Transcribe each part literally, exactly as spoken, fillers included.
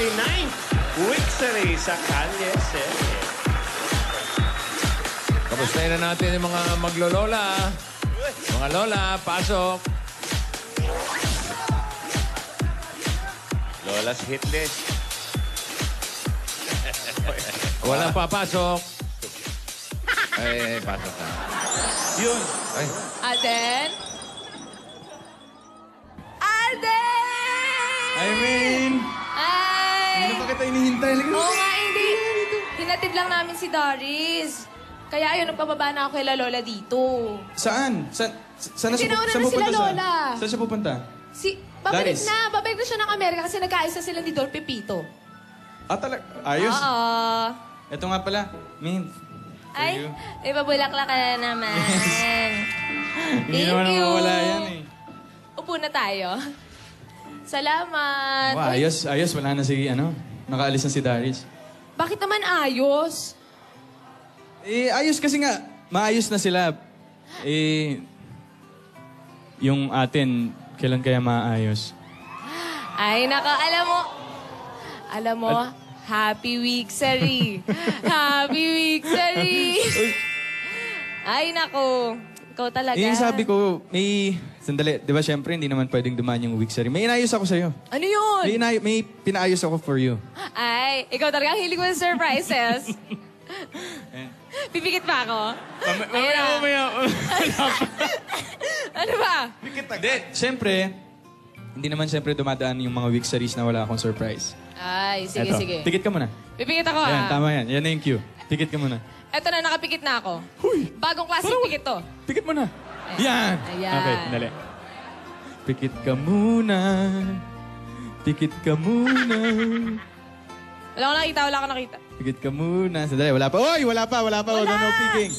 thirty-ninth Wixery sa Calle Serie. Kamustahin na natin yung mga maglolola. Mga lola, pasok. Lola's hit list. Walang papasok. Ay, ay, pasok na. Yun. Ay. Alden? Alden! I mean, Ay! hindi na pa kita inihintay. Oo nga, hindi. Hinatid lang namin si Doris. Kaya ayun, nagpababa na ako kay La Lola dito. Saan? Sa, saan Hindi, siya, nauna saan na sila pupunta siya? Lola. Saan siya pupunta? Si, babalik Doris. na. Babalik na siya ng Amerika kasi nagkaisa sila ni Dol Pepito. Ah, talag. Ayos. Oo. Ito nga pala, Min. Ay, you. may babulak-lak ka na naman. Hindi Thank naman you. mawawala yan eh. Upo na tayo. Salamat. Wow, Uy, ayos, ayos. Wala na si, ano, nakaalis na si Darius. bakit naman ayos? Eh, ayos kasi nga, maayos na sila. Eh, yung atin, kailan kaya maayos? Ay, naka, alam mo, alam mo, Happy Wixery. Happy Wixery. Ay, nako. Ikaw talaga. Eh, sabi ko, may... Sandali, di ba syempre hindi naman pwedeng dumaan yung Wixery. May inayos ako sa'yo. Ano yun? May, inay- may pinaayos ako for you. Ay, ikaw talaga hilig mo sa surprises. Pipikit pa ako? Ayun na. mamaya. Ano ba? Hindi, syempre, hindi naman syempre dumadaan yung mga Wixeries na wala akong surprise. Ay, sige, Eto, sige. Tikit ka muna. Pipikit ako, Ayan, ah. tama yan. Yan na yung cue. Tikit ka muna. Eto na, nakapikit na ako. Huy! Bagong klaseng Parang- pikit to. Tikit mo na. Yan! Ayan. Okay, dali. Pikit ka muna. Pikit ka muna. Wala ko nakita, wala ko nakita. Pikit ka muna. Sandali, wala pa. Oy, wala pa, wala pa. Wala. Wala. No picking.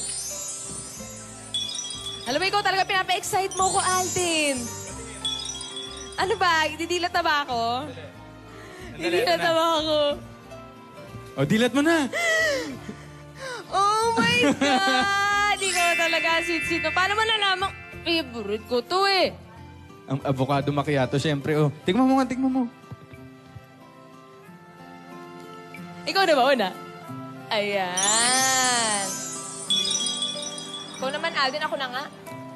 Alam mo, ikaw talaga pinapa-excite mo ko, Alden. Ano ba? Didilat na ba ako? Didilat na ba ako? O, dilat mo na. Oh my God! Ikaw talaga, sweet-sweet. Paano mo nalamang favorite ko to eh? Ang avocado macchiato, syempre. Oh, tignan mo nga, tignan mo. Ikaw na ba una? Ayan. Ikaw naman, Alden. Ako na nga.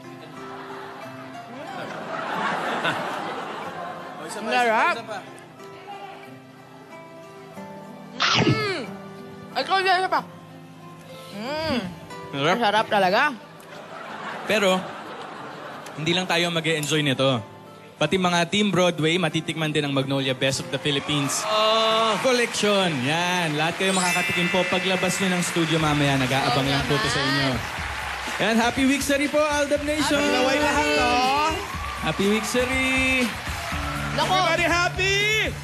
Ang Larap. Mm. Ay, ikaw na pa. Mm. Ang sarap talaga. Pero, hindi lang tayo mag-e-enjoy nito. Pati mga Team Broadway, matitikman din ang Magnolia Best of the Philippines oh. Collection. Yan, lahat kayo makakatikim po. Paglabas nyo ng studio mamaya, nag-aabang Oo lang po to sa inyo. Yan, Happy Wixery po, Aldab Nation! Laway lahat, no? Happy Wixery! Nako, Everybody happy!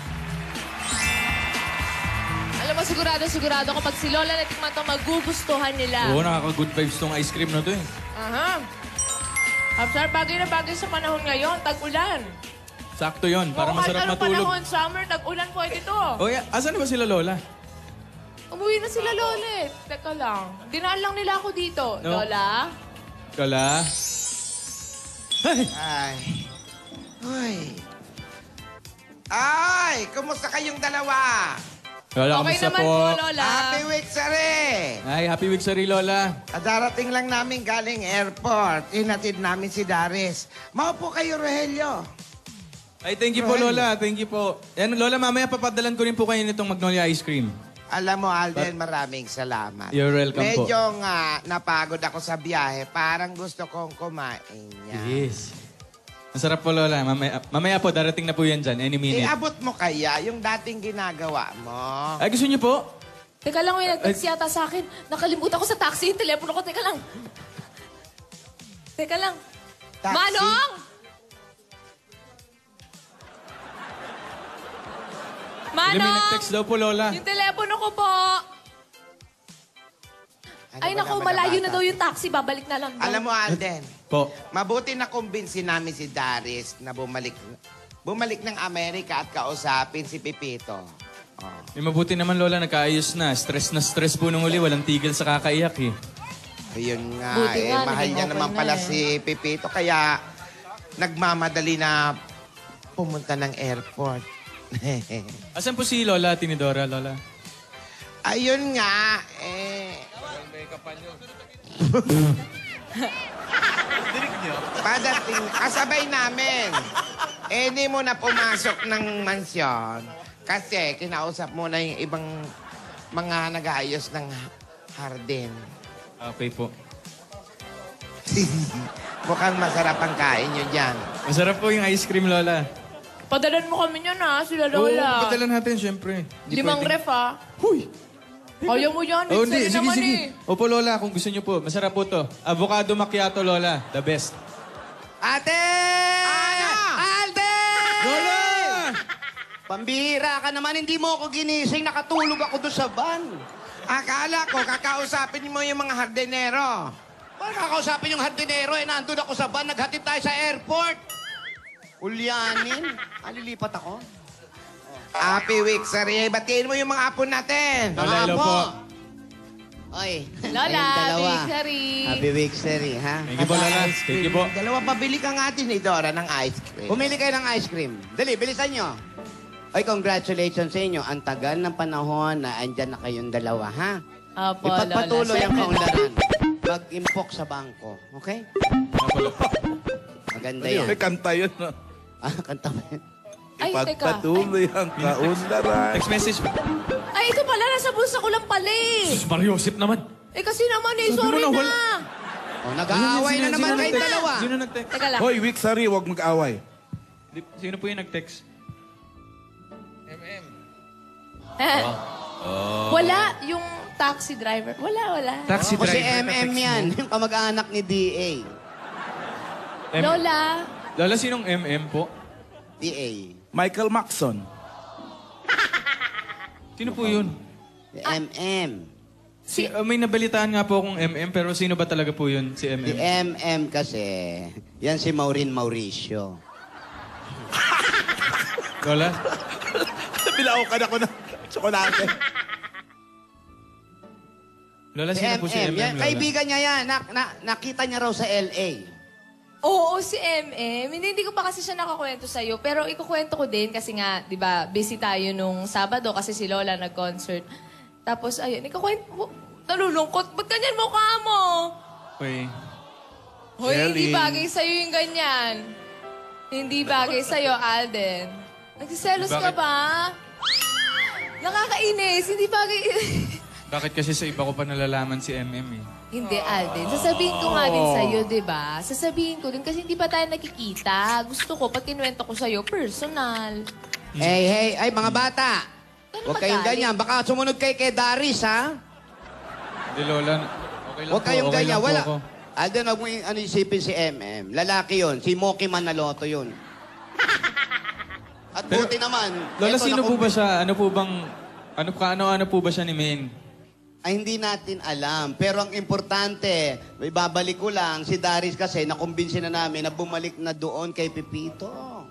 alam mo, sigurado, sigurado kapag si Lola natikman to, magugustuhan nila. Oo, nakaka-good vibes tong ice cream na to eh. Aha. Sir, bagay na bagay sa panahon ngayon, tag-ulan. Sakto yon para Oo, masarap kahit anong matulog. panahon, summer, tag-ulan, pwede to. Oh, yeah. Asan na ba sila, Lola? Umuwi na sila, Lola. eh. Teka lang. Dinaan lang nila ako dito. No. Lola? Lola? Ay! Ay. Hoy. Ay, kumusta kayong dalawa? Lola, Okay kamusta naman po? po, Lola. Happy Wixery! Ay, Happy Wixery, Lola. Darating lang namin galing airport. Inatid namin si Daris. Maupo kayo, Rogelio. Ay, thank you po, Lola. Thank you po. Yan, Lola, mamaya papadalan ko rin po kayo nitong Magnolia Ice Cream. Alam mo, Alden, maraming salamat. You're welcome po. Medyo nga napagod ako sa biyahe. Parang gusto kong kumain niya. Yes. Masarap po, Lola. Mamaya, mamaya po, darating na po yan dyan. Any minute. Iabot mo kaya yung dating ginagawa mo? Ay, gusto niyo po? Teka lang, may nag-text yata sa akin. Nakalimutan ko sa taxi yung telepono ko. Teka lang. Teka lang. Taxi? Manong! May Manong! nag-text daw po, Lola. Yung telepono ko po. Ano Ay, ba naku, naman malayo ang na bata? daw yung taxi. Babalik na lang daw. Alam mo, Alden, Po. mabuti na kumbinsi namin si Daris na bumalik bumalik ng Amerika at kausapin si Pipito. Oh. May mabuti naman, Lola. Nagkaayos na. Stress na stress po nung uli. Walang tigil sa kakaiyak eh. Ayun nga, Buti eh, nga, mahal naging niya okay naman na pala eh. si Pipito. Kaya nagmamadali na pumunta ng airport. Asan po si Lola Tinidora, Lola? Ayun nga, eh... Padating, kasabay namin. Eh, di mo na pumasok ng mansyon. Kasi kinausap mo na yung ibang mga nag-aayos ng hardin. Okay po. Mukhang masarap ang kain nyo dyan. Masarap po yung ice cream, Lola. Padalan mo kami niyan ha, sila Oo, Lola. padalan natin, syempre. Di Limang pwedeng- ref ha. Huy! Kaya mo yan, Oh, oh, hindi. Sige, naman sige. eh. Opo, Lola, kung gusto niyo po. Masarap po to. Avocado macchiato, Lola. The best. Ate! Ano? Alden! Lola! Pambihira ka naman, hindi mo ako ginising, nakatulog ako doon sa van. Akala ko, kakausapin mo yung mga hardinero. Paano kakausapin yung hardinero, eh, nandun ako sa van, naghatid tayo sa airport. Ulyanin, alilipat ako. Happy week, Sari. Batiin mo yung mga apo natin. Lola, Mga hello apo. po. Oy, Lola, kayong dalawa. Victory. Happy week, Seri, ha? Thank you po, Lola. Thank you po. Dalawa, pabili ka nga din ni Dora ng ice cream. Pumili kayo ng ice cream. Dali, bilisan nyo. Oy, congratulations sa inyo. Ang tagal ng panahon na andyan na kayong dalawa, ha? Apo, Ipagpatuloy Lola. ang kaunlaran. Mag-impok sa bangko, okay? Maganda yan. May kanta yun. No? Ah, kanta mo yan. Ay, teka. Pagpatuloy ang kaunlaran. Text message. Ay, ito pala, nasa bulsa ko lang pala eh. Mariosip naman. Eh, kasi naman eh, Sabi mo sorry na, na. wala. Oh, nag-aaway na naman kayong nag-text? dalawa. Sino nag-text? Teka lang. Hoy, week, sorry, huwag mag-away. Di- Sino po yung nag-text? Wala yung taxi driver. Wala, wala. Taxi O si driver. M M yan, yung kamag-anak ni D A. M- Lola. Lola, sinong M M po? D A. Michael Maxon. Sino po yun? Si M M. Si, uh, may nabalitaan nga po akong M M, pero sino ba talaga po yun, si M Si M? M M kasi, yan si Maureen Mauricio. Lola? Bilao ka na ko ng tsokolate. Lola, Si sino M po si M, M M, yan, Lola? kaibigan niya yan. Na, na, nakita niya raw sa L A. Oo, si M M. Hindi, hindi ko pa kasi siya nakakwento sa'yo. Pero ikukwento ko din kasi nga, di ba, busy tayo nung Sabado kasi si Lola nag-concert. Tapos, ayun, ikukwento ko. Nalulungkot. Ba't ganyan mukha mo? Uy. Hoy, hindi Jelly. bagay sa'yo yung ganyan. Hindi bagay sa'yo, Alden. Nagsiselos ka Bakit? ba? Nakakainis. Hindi bagay... Bakit kasi sa iba ko pa nalalaman si M M eh? Hindi, Alden. Sasabihin ko nga din sa'yo, di ba? Sasabihin ko din kasi hindi pa tayo nakikita. Gusto ko, pag kinuwento ko sa'yo, personal. Hey, hey, ay mga bata. Ano Huwag kayong magalit? ganyan. Baka sumunod kay kay Daris, ha? Hindi, Lola. Okay lang Huwag po. kayong Okay ganyan. lang po Wala. ako. Alden, huwag mo yung ano, isipin si M M. Lalaki yon, si Moki Manaloto yun. At Pero, buti naman. Lola, eto, sino naku- po ba siya? Ano po bang... Ano, ano, ano po ba siya ni Maine? Ay, hindi natin alam. Pero ang importante, may babalik ko lang, si Daris kasi, nakumbinsi na namin na bumalik na doon kay Pipito.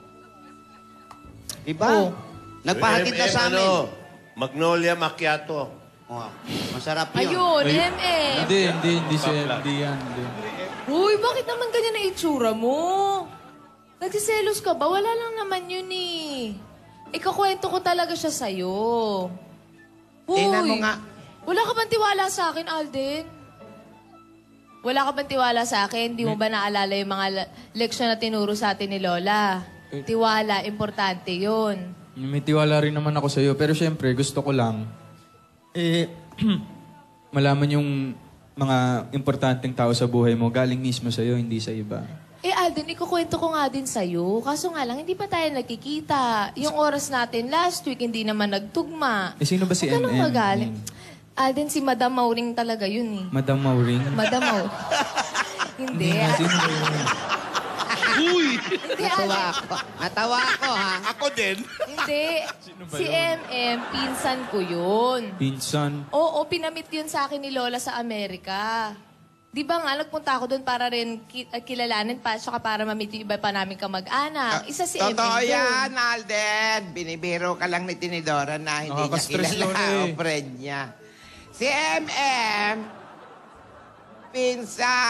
Diba? Oo. Nagpahatid na sa amin. Ano, Magnolia Macchiato. Oh, masarap yun. Ayun, Ay- M M. Hindi, hindi, hindi siya. Papla. Hindi yan. Hindi. Uy, bakit naman ganyan ang itsura mo? Nagsiselos ka ba? Wala lang naman yun eh. Ikakwento ko talaga siya sa'yo. Uy, Tingnan mo nga. wala ka bang tiwala sa akin, Alden? Wala ka bang tiwala sa akin? Di mo ba naalala yung mga la- leksyon na tinuro sa atin ni Lola? Tiwala, importante yun. May tiwala rin naman ako sa'yo. Pero syempre, gusto ko lang, eh, malaman yung mga importanteng tao sa buhay mo galing mismo sa'yo, hindi sa iba. Eh, Alden, ikukwento ko nga din sa'yo. Kaso nga lang, hindi pa tayo nagkikita. Yung oras natin last week, hindi naman nagtugma. Eh, sino ba si Huwag ka M nang M? magalit. Alden, si Madam Mauring talaga yun eh. Madam Mauring? Madam Mauring. hindi. ah. Sino ba yun? Hindi, Natawa Alden. ako. Natawa ako, ha? Ako din. Hindi. Si M M, pinsan ko yun. Pinsan. Oo, pinamit yun sa akin ni Lola sa Amerika. Di ba nga, nagpunta ako doon para rin ki- uh, kilalanin pa, saka para mamit yung iba pa namin kamag-anak. Isa si M M Totoo doon. yan, Alden. Binibiro ka lang ni Tinidora na hindi niya Nakaka-stress kilala yun eh. o friend niya. Si M M,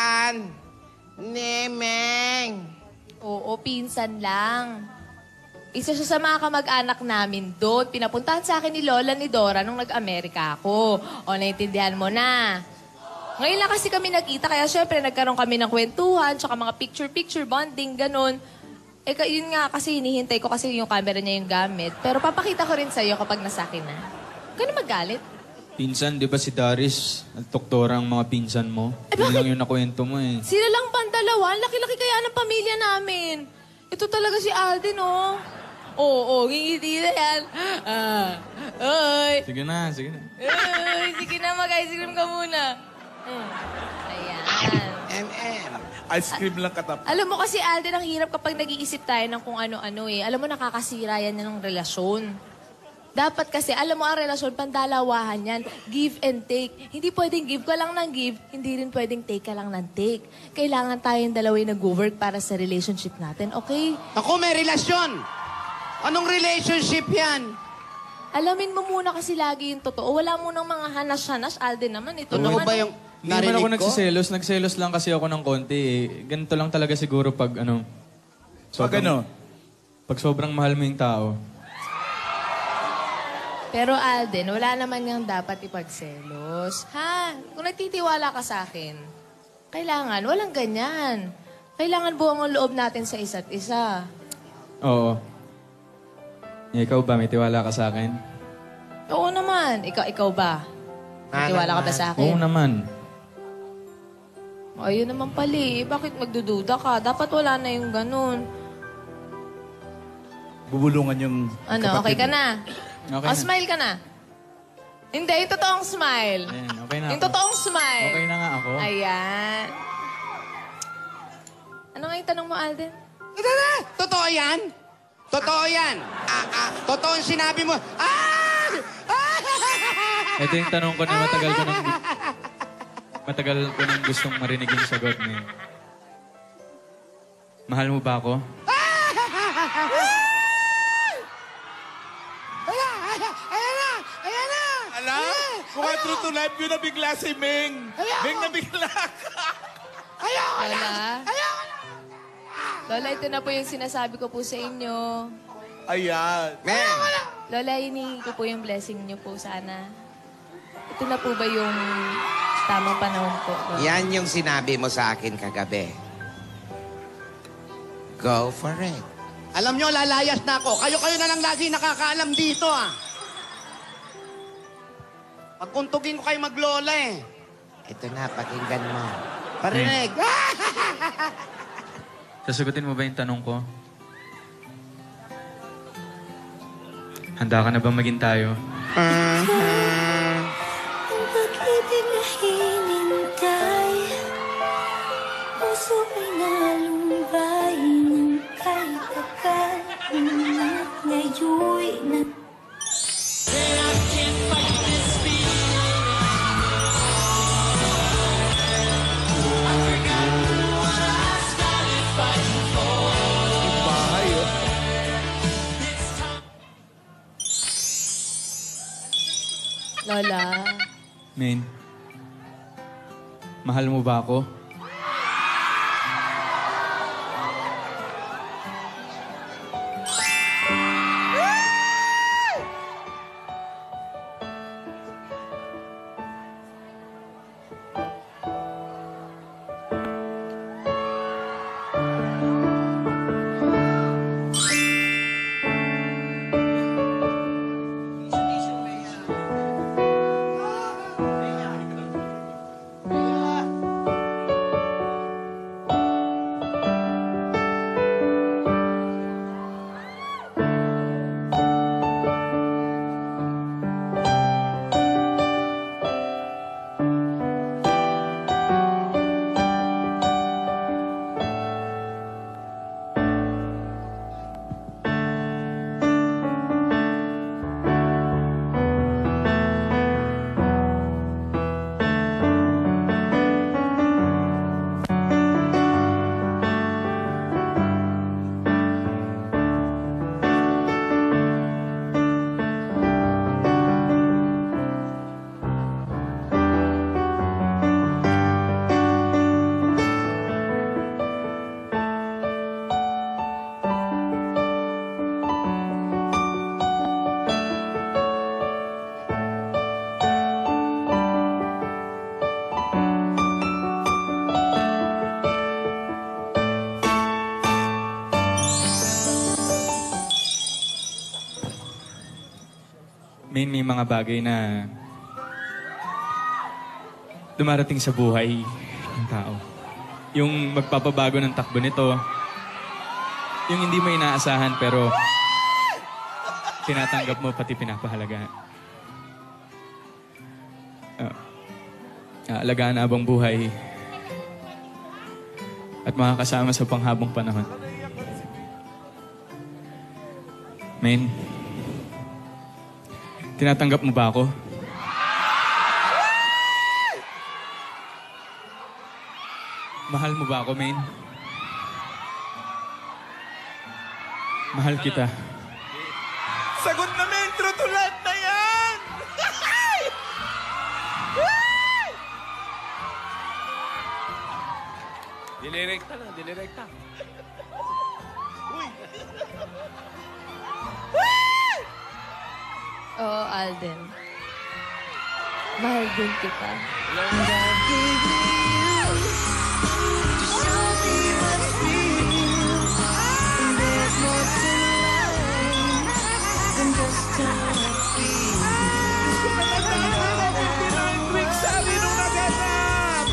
pinsan ni Meng. Oo, pinsan lang. Isa siya sa mga kamag-anak namin doon. Pinapuntahan sa akin ni Lola ni Dora nung nag-Amerika ako. O, naiintindihan mo na. Ngayon lang kasi kami nagkita, kaya syempre nagkaroon kami ng kwentuhan, tsaka mga picture-picture, bonding, ganun. Eh, ka- yun nga kasi hinihintay ko kasi yung camera niya yung gamit. Pero papakita ko rin sa'yo kapag nasa akin na. Huwag ka na magalit. Pinsan, di ba si Daris, nagdoktora ang mga pinsan mo? Eh, Yun bakit? lang yung nakwento mo eh. Sila lang bang dalawa? Laki-laki kaya ng pamilya namin. Ito talaga si Alden, oh. Oo, oh, oh, ngingiti na yan. Ah, oy. Sige na, sige na. Ay, sige na, mag-ice cream ka muna. Mm. Ayan. M M. Ice cream lang katap. Alam mo kasi, Alden, ang hirap kapag nag-iisip tayo ng kung ano-ano eh. Alam mo, nakakasira yan ng relasyon. Dapat kasi, alam mo, ang relasyon, pandalawahan yan. Give and take. Hindi pwedeng give ka lang ng give, hindi rin pwedeng take ka lang ng take. Kailangan tayong dalawa yung nag-work para sa relationship natin, okay? Ako, may relasyon. Anong relationship yan? Alamin mo muna kasi lagi yung totoo. Wala mo nang mga hanas-hanas. Alden naman, ito Ano naman. ba yung Hindi naman narinig ako ko? nagsiselos. Nagselos lang kasi ako ng konti eh. Ganito lang talaga siguro pag ano... Pag ano? Pag sobrang mahal mo yung tao. Pero Alden, wala naman yung dapat ipagselos. Ha? Kung nagtitiwala ka sa akin, kailangan, walang ganyan. Kailangan buwang ang loob natin sa isa't isa. Oo. Eh, ikaw ba? May tiwala ka sa akin? Oo naman. Ikaw, ikaw ba? May tiwala ka ba sa akin? Oo naman. Ayun naman pala eh. Bakit magdududa ka? Dapat wala na yung ganun. Bubulungan yung Ano, kapatid okay ka mo. na? Okay O, na. smile ka na. Hindi, yung totoong smile. Ayan, okay na Yung ako. totoong smile. Okay na nga ako. Ayan. Ano nga yung tanong mo, Alden? Ito na! Totoo yan? Totoo yan? Ah, ah, totoo yung sinabi mo. Ah! Ah! Ito yung tanong ko na matagal ko nang... Matagal ko nang gustong marinig yung sagot niya. Mahal mo ba ako? Ayan na! Ayan na! Ala, kung nga true to life yun na bigla si Ming. Ming na bigla ka. Lola? Lola, ito na po yung sinasabi ko po sa inyo. Ayan. Meng, Lola, hinihingi ko po yung blessing niyo po sana. Ito na po ba yung tamang panahon po? Lola? yan yung sinabi mo sa akin kagabi. Go for it. Alam nyo, lalayas na ako. Kayo-kayo na lang lagi nakakaalam dito, ah. Pagkuntugin ko kayo maglola, eh. Ito na, pakinggan mo. Parinig. Sasagutin mo ba yung tanong ko? Handa ka na ba maging tayo? Ang pag-ibig na hinintay, puso ay nalumbay ng kahit tagal, ngunit ngayon'y na... Bahay, oh. Lola, Main, mahal mo ba ako? May, may mga bagay na dumarating sa buhay ng tao. Yung magpapabago ng takbo nito, yung hindi mo inaasahan pero tinatanggap mo pati pinapahalagaan. Uh, aalagaan na abang buhay at makakasama sa panghabang panahon. Men, tinatanggap mo ba ako? Mahal mo ba ako, men? Mahal kita. Sagot na, men! True to life na yan! Dilirekta na, dilirekta. Oo, Alden. Mahal din kita. Sabi nung naganap!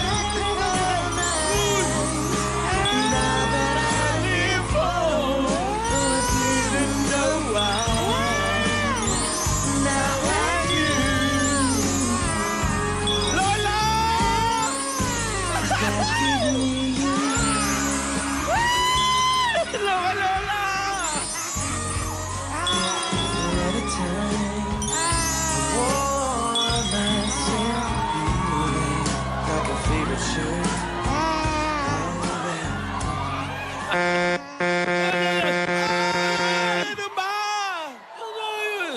Lola! Lola, Lola! Ano ba? Ano yun?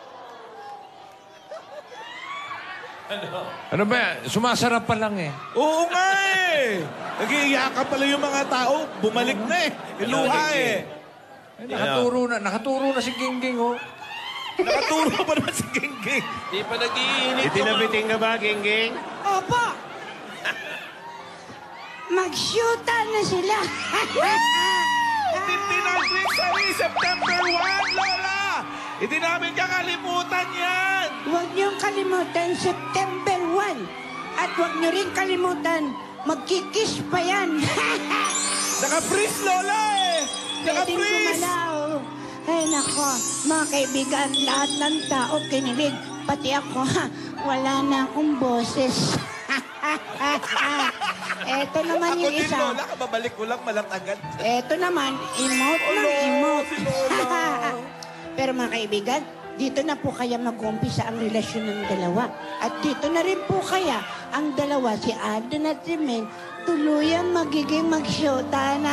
Ano ba? Sumasarap pa lang eh. Oo nga eh. Nag-iiyakan pala yung mga tao. Bumalik na eh. Iluha eh. Eh, nakaturo na, nakaturo na si Gingging, oh. Nakaturo pa naman si Genggeng. Di pa nag-iinit. Itinabiting ka ba, Genggeng? Opo. Mag-shoota na sila. fifty-nine weeks away, September first, Lola! Hindi namin kakalimutan yan! Huwag niyong kalimutan, September first. At huwag niyo rin kalimutan, magkikis pa yan. Naka-freeze, Lola eh! Pwedeng Naka-freeze! gumalaw. Ay, nako, mga kaibigan, lahat ng tao kinilig. Pati ako, ha, wala na akong boses. Eto naman Ako yung din, isa. Lola, kababalik ko lang malatagan. Eto naman, emote ng Olo, emote. si Lola. Pero mga kaibigan, dito na po kaya mag-umpisa ang relasyon ng dalawa. At dito na rin po kaya ang dalawa, si Alden at si Meng, tuluyang magiging mag-shota na.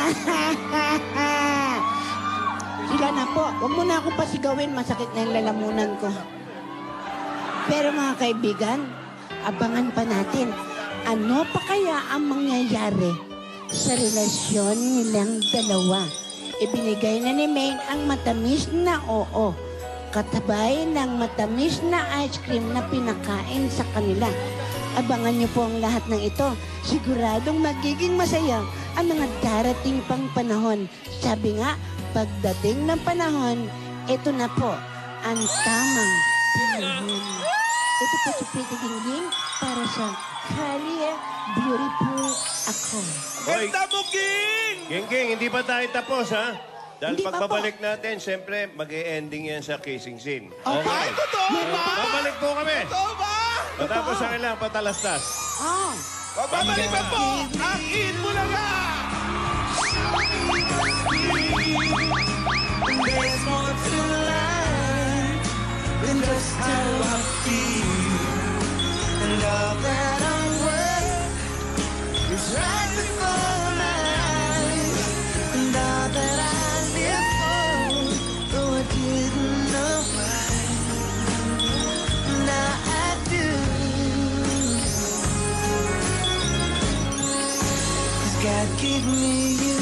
Sila na po. Huwag mo na ako pasigawin, masakit na yung lalamunan ko. Pero mga kaibigan, abangan pa natin. Ano pa kaya ang mangyayari sa relasyon nilang dalawa? Ibinigay na ni Maine ang matamis na oo, katabay ng matamis na ice cream na pinakain sa kanila. Abangan niyo po ang lahat ng ito. Siguradong magiging masaya ang mga darating pang panahon. Sabi nga, pagdating ng panahon, ito na po ang tamang panahon. Ito po si Pretty Gingging para sa Kali Beautiful Ako. Ganda mo, Ging! Genggeng, hindi pa tayo tapos, ha? Dahil Hindi pa pagbabalik natin, siyempre, mag-e-ending yan sa kissing scene. Ay, totoo ba? Babalik po kami. Totoo ba? Matapos ang ilang patalastas. Oh, Babalik pa po ang In Bulaga! There's more to life than just how I feel. And all that I'm worth is right before my eyes. And all that I live for, though I didn't know why, now I do. 'Cause God gave me you.